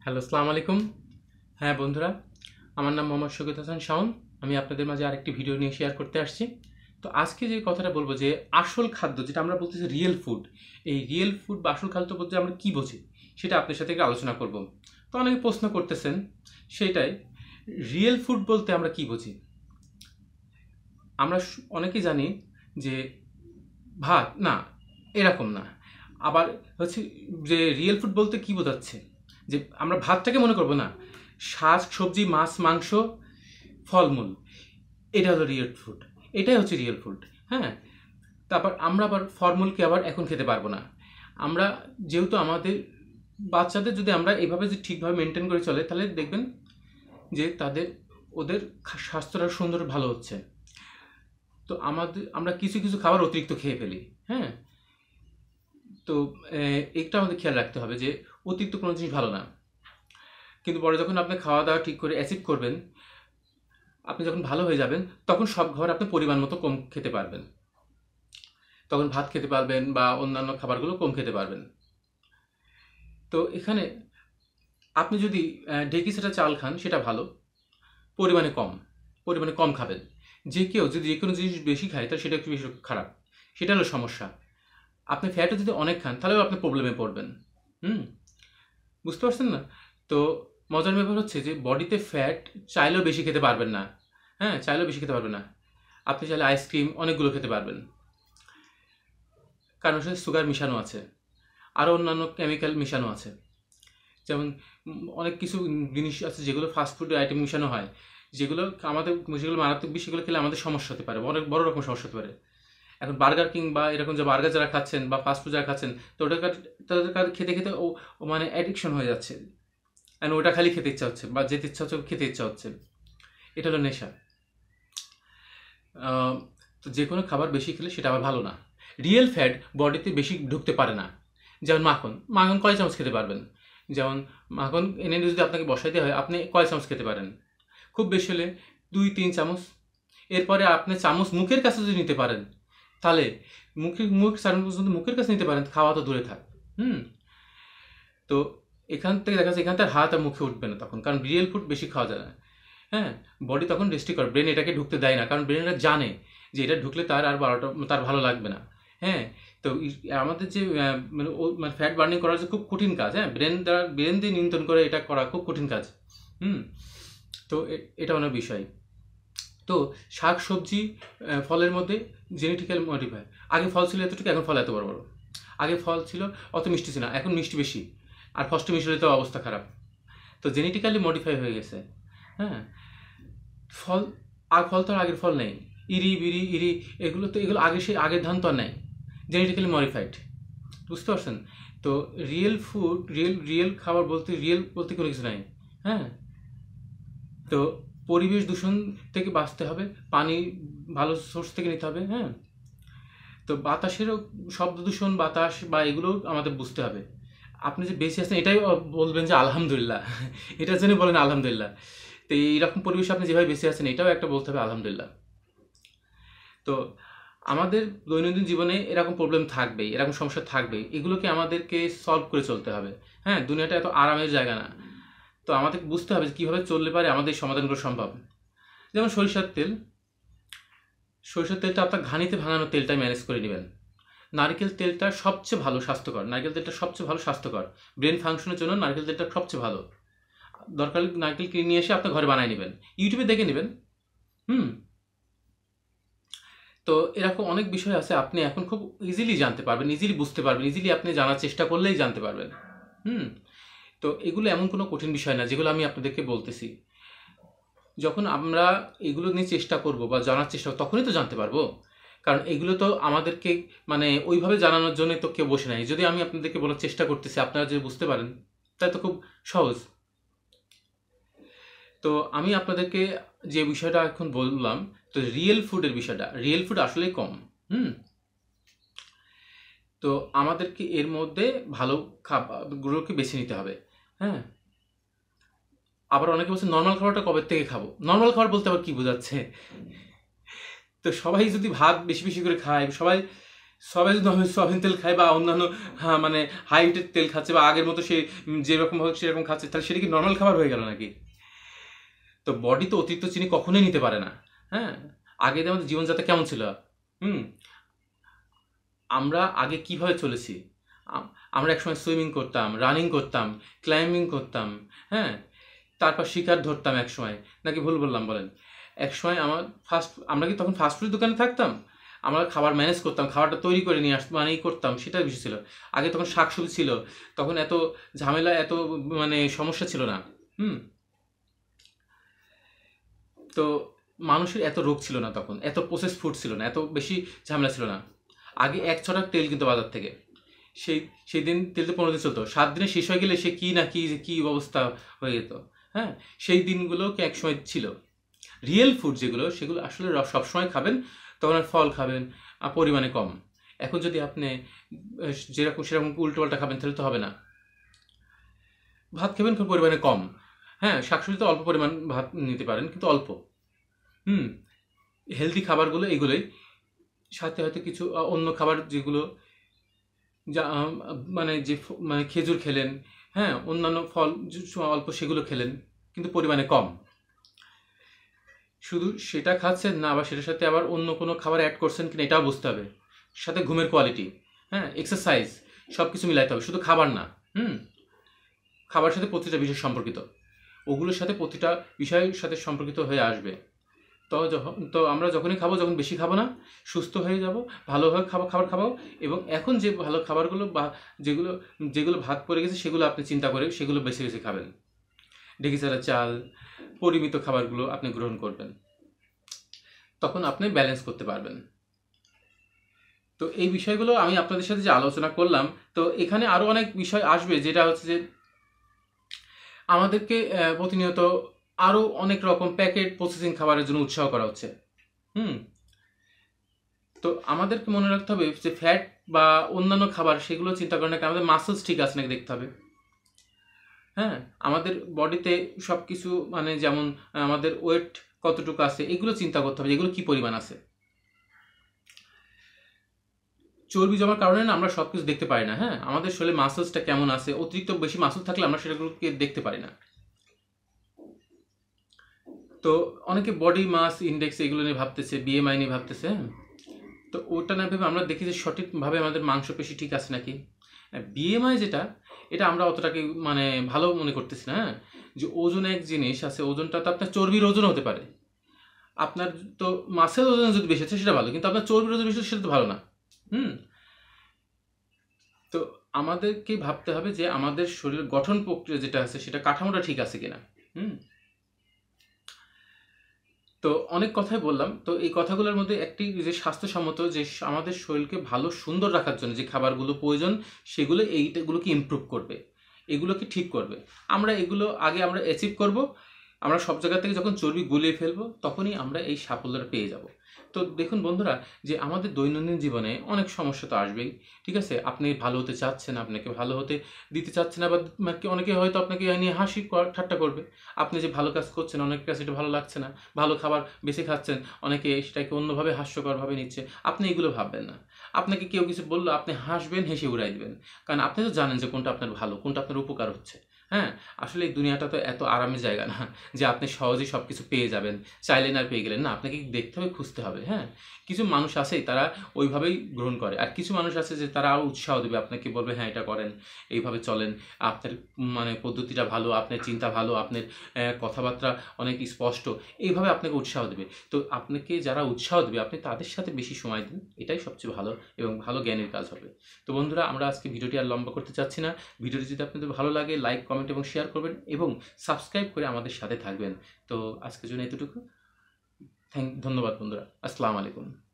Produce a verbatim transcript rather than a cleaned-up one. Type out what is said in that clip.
Hello, আসসালামু আলাইকুম। হ্যাঁ বন্ধুরা, আমার নাম মোহাম্মদ শৌকত হাসান শাওন। আমি আপনাদের মাঝে আরেকটি ভিডিও নিয়ে শেয়ার করতে আসছি। তো আজকে যে কথাটা বলবো যে আসল খাদ্য যেটা আমরা বলতেছি রিয়েল ফুড, এই রিয়েল ফুড বা আসল খাদ্য বলতে আমরা কী বুঝি সেটা আপনার সাথে একটু আলোচনা করব। তো অনেকে প্রশ্ন করতেছেন, সেটাই রিয়েল ফুড বলতে আমরা কী বুঝি। আমরা স- অনেকেই জানি যে ভাত না, এরকম না। আবার হচ্ছে যে রিয়েল ফুড বলতে কি বোঝাচ্ছে, যে আমরা ভাতটাকে মনে করবো না, শাক সবজি মাছ মাংস ফলমূল, এটা হলো রিয়েল ফুড। এটাই হচ্ছে রিয়েল ফুড। হ্যাঁ, তারপর আমরা আবার ফলমূলকে আবার এখন খেতে পারবো না। আমরা যেহেতু আমাদের বাচ্চাদের যদি আমরা এইভাবে যদি ঠিকভাবে মেনটেন করে চলে, তাহলে দেখবেন যে তাদের ওদের খা- স্বাস্থ্যটা সুন্দর ভালো হচ্ছে। তো আমাদের আমরা কিছু কিছু খাবার অতিরিক্ত খেয়ে ফেলি। হ্যাঁ, তো আহ, এটা আমাদের খেয়াল রাখতে হবে যে অতিরিক্ত কোনো জিনিস ভালো না। কিন্তু পরে যখন আপনি খাওয়া দাওয়া ঠিক করে অ্যাচিভ করবেন, আপনি যখন ভালো হয়ে যাবেন, তখন সব খাবার আপনি পরিমাণ মতো কম খেতে পারবেন। তখন ভাত খেতে পারবেন বা অন্যান্য খাবারগুলো কম খেতে পারবেন। তো এখানে আপনি যদি আহ, ঢেঁকি সেটা চাল খান, সেটা ভালো, পরিমাণে কম, পরিমাণে কম খাবেন। যে কেউ যদি যে কোনো জিনিস বেশি খায়, তাহলে সেটা একটু বেশি খারাপ। সেটা হলো সমস্যা। আপনি ফ্যাটও যদি অনেক খান, তাহলেও আপনি প্রবলেমে পড়বেন। হুম, বুঝতে পারছেন না? তো মজার ব্যাপার হচ্ছে যে বডিতে ফ্যাট চাইলেও বেশি খেতে পারবেন না। হ্যাঁ, চাইলেও বেশি খেতে পারবেন না। আপনি চাইলে আইসক্রিম অনেকগুলো খেতে পারবেন, কারণ ওর সাথে সুগার মিশানো আছে, আরও অন্যান্য কেমিক্যাল মিশানো আছে। যেমন উম, অনেক কিছু জিনিস আছে যেগুলো ফাস্টফুড আইটেম মিশানো হয়, যেগুলো আমাদের, যেগুলো মারাত্মক বেশি, সেগুলো খেলে আমাদের সমস্যা হতে পারে, অনেক বড় রকম সমস্যা হতে পারে। এখন বার্গার কিং বা এরকম যে বার্গার যারা খাচ্ছেন বা ফাস্টফুড যারা খাচ্ছেন, তো ওটা তাদের কাছে খেতে খেতে ও ও মানে অ্যাডিকশন হয়ে যাচ্ছে। অ্যান্ড ওটা খালি খেতে ইচ্ছা হচ্ছে বা যেতে ইচ্ছা হচ্ছে খেতে ইচ্ছা হচ্ছে। এটা হলো নেশা। আহ, তো যে কোনো খাবার বেশি খেলে সেটা আবার ভালো না। রিয়েল ফ্যাট বডিতে বেশি ঢুকতে পারে না। যেমন মাখন, মাখন কয় চামচ খেতে পারবেন? যেমন মাখন এনে যদি আপনাকে বসাইতে হয়, আপনি কয় চামচ খেতে পারেন? খুব বেশি হলে দুই তিন চামচ। এরপরে আপনি চামচ মুখের কাছে যদি নিতে পারেন, তাহলে মুখে মুখ সারানো পর্যন্ত মুখের কাছে নিতে পারেন, খাওয়া তো দূরে থাক। হুম, তো এখান থেকে দেখা যাচ্ছে এখান থেকে হাত আর মুখে উঠবে না তখন, কারণ রিয়েল ফুড বেশি খাওয়া যায় না। হ্যাঁ, বডি তখন রেস্ট্রিক্ট করে, ব্রেন এটাকে ঢুকতে দেয় না, কারণ ব্রেন এটা জানে যে এটা ঢুকলে তার আর বারোটা তার ভালো লাগবে না। হ্যাঁ, তো ই- আমাদের যে আহ, মানে ও- মানে ফ্যাট বার্নিং করার যে খুব কঠিন কাজ, হ্যাঁ, ব্রেন দ্বারা ব্রেন দিয়ে নিয়ন্ত্রণ করে এটা করা খুব কঠিন কাজ। হুম, তো এ- এটা অনেক বিষয়। তো শাক সবজি আহ, ফলের মধ্যে জেনেটিক্যাল মডিফাই। আগে ফল ছিল এতটুকু, এখন ফল এত বড় বড়। আগে ফল ছিল অত মিষ্টি ছিল না, এখন মিষ্টি বেশি। আর ফষ্ট মিষ্টি হলে তো অবস্থা খারাপ। তো জেনেটিক্যালি মডিফাই হয়ে গেছে। হ্যাঁ, ফল, আর ফল তো আর আগের ফল নেই। ইরি বিরি ইরি, এগুলো তো এগুলো আগে সেই আগের ধান তো আর নেই, জেনেটিক্যালি মডিফাইড। বুঝতে পারছেন? তো রিয়েল ফুড, রিয়েল রিয়েল খাবার বলতে, রিয়েল বলতে কোনো কিছু নাই। হ্যাঁ, তো পরিবেশ দূষণ থেকে বাঁচতে হবে, পানি ভালো সোর্স থেকে নিতে হবে। হ্যাঁ, তো বাতাসেরও শব্দ দূষণ, বাতাস বা এগুলোও আমাদের বুঝতে হবে। আপনি যে বেঁচে আছেন এটাই বলবেন যে আলহামদুলিল্লাহ, এটার জন্য বলেন আলহামদুলিল্লাহ। তো এইরকম পরিবেশে আপনি যেভাবে বেঁচে আছেন, এটাও একটা বলতে হবে আলহামদুলিল্লাহ। তো আমাদের দৈনন্দিন জীবনে এরকম প্রবলেম থাকবেই, এরকম সমস্যা থাকবেই, এগুলোকে আমাদেরকে সলভ করে চলতে হবে। হ্যাঁ, দুনিয়াটা এত আরামের জায়গা না। তো আমাদের বুঝতে হবে যে কীভাবে চললে পারে আমাদের এই সমাধানগুলো সম্ভব। যেমন সরিষার তেল, সরিষার তেলটা আপনার ঘানিতে ভাঙানো তেলটাই ম্যানেজ করে নেবেন। নারকেল তেলটা সবচেয়ে ভালো স্বাস্থ্যকর, নারকেল তেলটা সবচেয়ে ভালো স্বাস্থ্যকর। ব্রেন ফাংশনের জন্য নারকেল তেলটা সবচেয়ে ভালো। দরকার হলে নারকেল কিনে নিয়ে এসে আপনার ঘরে বানিয়ে নেবেন, ইউটিউবে দেখে নেবেন। হুম, তো এরকম অনেক বিষয় আছে, আপনি এখন খুব ইজিলি জানতে পারবেন, ইজিলি বুঝতে পারবেন, ইজিলি আপনি জানার চেষ্টা করলেই জানতে পারবেন। হুম, তো এগুলো এমন কোনো কঠিন বিষয় না যেগুলো আমি আপনাদেরকে বলতেছি। যখন আমরা এগুলো নিয়ে চেষ্টা করব বা জানার চেষ্টা করব, তখনই তো জানতে পারবো। কারণ এগুলো তো আমাদেরকে মানে ওইভাবে জানানোর জন্য তো কেউ বসে নাই। যদি আমি আপনাদেরকে বলার চেষ্টা করতেছি, আপনারা যদি বুঝতে পারেন, তাই তো খুব সহজ। তো আমি আপনাদেরকে যে বিষয়টা এখন বললাম, তো রিয়েল ফুডের বিষয়টা, রিয়েল ফুড আসলেই কম। হুম, তো আমাদেরকে এর মধ্যে ভালো খাবারগুলোকে বেছে নিতে হবে। হ্যাঁ, আবার অনেকে বলছে নর্মাল খাবারটা কবে থেকে খাবো। নর্মাল খাবার বলতে আবার কি বোঝাচ্ছে? তো সবাই যদি ভাত বেশি বেশি করে খায়, সবাই সবাই যদি সয়াবিন তেল খায় বা অন্যান্য হ্যাঁ মানে হাই হিটের তেল খাচ্ছে বা আগের মতো সে যেরকম হোক সেরকম খাচ্ছে, তাহলে সেটা কি নর্মাল খাবার হয়ে গেল নাকি? তো বডি তো অতিরিক্ত চিনি কখনোই নিতে পারে না। হ্যাঁ, আগে আমাদের জীবনযাত্রা কেমন ছিল? হুম, আমরা আগে কিভাবে চলেছি? আমরা একসময় সুইমিং করতাম, রানিং করতাম, ক্লাইম্বিং করতাম, হ্যাঁ, তারপর শিকার ধরতাম একসময়, নাকি ভুল বললাম বলেন? একসময় আমার ফাস্ট আমরা কি তখন ফাস্ট ফুড দোকানে থাকতাম? আমরা খাবার ম্যানেজ করতাম, খাবারটা তৈরি করে নিয়ে আসতাম, মানে ই করতাম, সেটাই বেশি ছিল। আগে তখন শাকসবজি ছিল, তখন এত ঝামেলা, এত মানে সমস্যা ছিল না। হুম, তো মানুষের এত রোগ ছিল না তখন, এত প্রসেস ফুড ছিল না, এত বেশি ঝামেলা ছিল না। আগে এক ছটাক তেল কিন্তু বাজার থেকে, সেই সেই দিন তেলটা পনেরো দিন চলতো, সাত দিনে শেষ হয়ে গেলে সে কী না কী কী অবস্থা হয়ে যেত। হ্যাঁ, সেই দিনগুলো কি এক সময় ছিল। রিয়েল ফুড যেগুলো, সেগুলো আসলে সবসময় খাবেন, তখন আর ফল খাবেন পরিমাণে কম। এখন যদি আপনি যেরকম সেরকম উল্টোপাল্টা খাবেন তাহলে তো হবে না। ভাত খাবেন খুব পরিমাণে কম। হ্যাঁ, শাকসবজিতে অল্প পরিমাণ ভাত নিতে পারেন, কিন্তু অল্প। হুম, হেলদি খাবারগুলো এগুলোই, সাথে হয়তো কিছু অন্য খাবার যেগুলো যা মানে যে মানে খেজুর খেলেন, হ্যাঁ, অন্যান্য ফল অল্প সেগুলো খেলেন, কিন্তু পরিমাণে কম। শুধু সেটা খাচ্ছেন না, আবার সেটার সাথে আবার অন্য কোনো খাবার অ্যাড করছেন কিনা এটাও বুঝতে হবে। সাথে ঘুমের কোয়ালিটি, হ্যাঁ, এক্সারসাইজ, সব কিছু মিলাইতে হবে, শুধু খাবার না। হুম, খাবারের সাথে প্রতিটা বিষয় সম্পর্কিত, ওগুলোর সাথে প্রতিটা বিষয়ের সাথে সম্পর্কিত হয়ে আসবে। তো যখন তো আমরা যখনই খাবো, যখন বেশি খাবো না, সুস্থ হয়ে যাব, ভালোভাবে খাবো, খাবার খাবো। এবং এখন যে ভালো খাবারগুলো বা যেগুলো যেগুলো ভাত পড়ে গেছে সেগুলো আপনি চিন্তা করে সেগুলো বেছে বেছে খাবেন। ঢেঁকি ছাড়া চাল, পরিমিত খাবারগুলো আপনি গ্রহণ করবেন, তখন আপনি ব্যালেন্স করতে পারবেন। তো এই বিষয়গুলো আমি আপনাদের সাথে যে আলোচনা করলাম, তো এখানে আরও অনেক বিষয় আসবে, যেটা হচ্ছে যে আমাদেরকে প্রতিনিয়ত আরও অনেক রকম প্যাকেট প্রসেসিং খাবারের জন্য উৎসাহ করা হচ্ছে। হুম, তো আমাদেরকে মনে রাখতে হবে যে ফ্যাট বা অন্যান্য খাবার সেগুলো চিন্তা করে নাকি আমাদের মাসেলস ঠিক আছে নাকি দেখতে হবে। হ্যাঁ, আমাদের বডিতে সব কিছু মানে যেমন আমাদের ওয়েট কতটুকু আছে এগুলো চিন্তা করতে হবে, এগুলো কি পরিমাণ আছে। চর্বি জমার কারণে না আমরা সব কিছু দেখতে পারি না। হ্যাঁ, আমাদের শরীরে মাসেলসটা কেমন আছে, অতিরিক্ত বেশি মাসেল থাকলে আমরা সেটাগুলোকে দেখতে পারি না। তো অনেকে বডি মাস ইন্ডেক্স এগুলো নিয়ে ভাবতেছে, বিএমআই নিয়ে ভাবতেছে। হ্যাঁ, তো ওটা না ভেবে আমরা দেখি যে সঠিকভাবে আমাদের মাংসপেশি ঠিক আছে নাকি। বিএমআই যেটা, এটা আমরা অতটাকে মানে ভালো মনে করতেছি না। হ্যাঁ, যে ওজন এক জিনিস আছে, ওজনটা তো আপনার চর্বির ওজন হতে পারে, আপনার তো মাসের ওজন যদি বেশি আছে সেটা ভালো, কিন্তু আপনার চর্বির ওজন বেশি সেটা তো ভালো না। হুম, তো আমাদেরকে ভাবতে হবে যে আমাদের শরীরের গঠন প্রক্রিয়া যেটা আছে সেটা কাঠামোটা ঠিক আছে কিনা। হুম, তো অনেক কথাই বললাম, তো এই কথাগুলোর মধ্যে একটি যে স্বাস্থ্যসম্মত, যে আমাদের শরীরকে ভালো সুন্দর রাখার জন্য যে খাবারগুলো প্রয়োজন সেগুলো এইগুলোকে ইমপ্রুভ করবে, এগুলোকে ঠিক করবে। আমরা এগুলো আগে আমরা অ্যাচিভ করব, আমরা সব জায়গা থেকে যখন চর্বি গুলিয়ে ফেলবো তখনই আমরা এই সাফল্যটা পেয়ে যাব। তো দেখুন বন্ধুরা, যে আমাদের দৈনন্দিন জীবনে অনেক সমস্যা তো আসবেই। ঠিক আছে, আপনি ভালো হতে চাচ্ছেন, আপনাকে ভালো হতে দিতে চাচ্ছেন, আবার অনেকে হয়তো আপনাকে নিয়ে হাসি ঠাট্টা করবে। আপনি যে ভালো কাজ করছেন, অনেকের কাছে এটা ভালো লাগছে না, ভালো খাবার বেশি খাচ্ছেন, অনেকে সেটাকে অন্যভাবে হাস্যকরভাবে নিচ্ছে। আপনি এগুলো ভাববেন না। আপনাকে কেউ কিছু বললো আপনি হাসবেন, হেসে উড়াই দেবেন, কারণ আপনি তো জানেন যে কোনটা আপনার ভালো, কোনটা আপনার উপকার হচ্ছে। হ্যাঁ, আসলে এই দুনিয়াটা তো এত আরামের জায়গা না যে আপনি সহজেই সব কিছু পেয়ে যাবেন, চাইলেন আর পেয়ে গেলেন না, আপনাকে দেখতে হবে, খুঁজতে হবে। হ্যাঁ, কিছু মানুষ আছে তারা ওইভাবেই গ্রহণ করে, আর কিছু মানুষ আছে যে তারা আরও উৎসাহ দেবে, আপনাকে বলবে হ্যাঁ এটা করেন, এইভাবে চলেন, আপনার মানে পদ্ধতিটা ভালো, আপনার চিন্তা ভালো, আপনার কথাবার্তা অনেক স্পষ্ট, এইভাবে আপনাকে উৎসাহ দেবে। তো আপনাকে যারা উৎসাহ দেবে আপনি তাদের সাথে বেশি সময় দিন, এটাই সবচেয়ে ভালো এবং ভালো জ্ঞানের কাজ হবে। তো বন্ধুরা, আমরা আজকে ভিডিওটি আর লম্বা করতে চাচ্ছি না। ভিডিওটি যদি আপনাদের ভালো লাগে লাইক, কমেন্ট এবং শেয়ার করবেন এবং সাবস্ক্রাইব করে আমাদের সাথে থাকবেন। তো আজকের জন্য এতটুকু। থ্যাংক ধন্যবাদ বন্ধুরা। আসসালামু আলাইকুম।